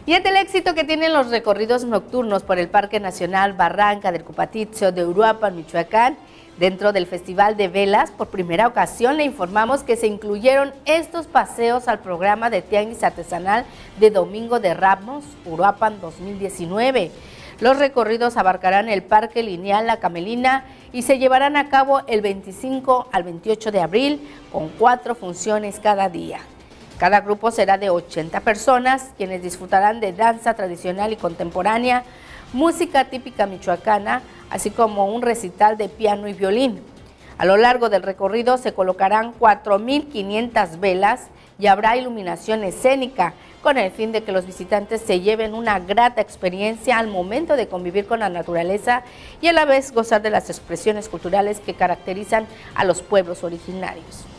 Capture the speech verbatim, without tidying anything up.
Y ante el éxito que tienen los recorridos nocturnos por el Parque Nacional Barranca del Cupatizzo de Uruapan, Michoacán, dentro del Festival de Velas, por primera ocasión le informamos que se incluyeron estos paseos al programa de Tianguis Artesanal de Domingo de Ramos, Uruapan dos mil diecinueve. Los recorridos abarcarán el Parque Lineal La Camelina y se llevarán a cabo el veinticinco al veintiocho de abril con cuatro funciones cada día. Cada grupo será de ochenta personas, quienes disfrutarán de danza tradicional y contemporánea, música típica michoacana, así como un recital de piano y violín. A lo largo del recorrido se colocarán cuatro mil quinientas velas y habrá iluminación escénica, con el fin de que los visitantes se lleven una grata experiencia al momento de convivir con la naturaleza y a la vez gozar de las expresiones culturales que caracterizan a los pueblos originarios.